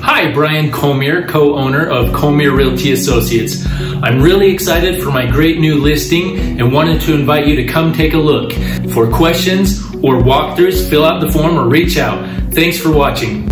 Hi, Bryan Colemere, co-owner of Colemere Realty Associates. I'm really excited for my great new listing and wanted to invite you to come take a look. For questions or walkthroughs, fill out the form or reach out. Thanks for watching.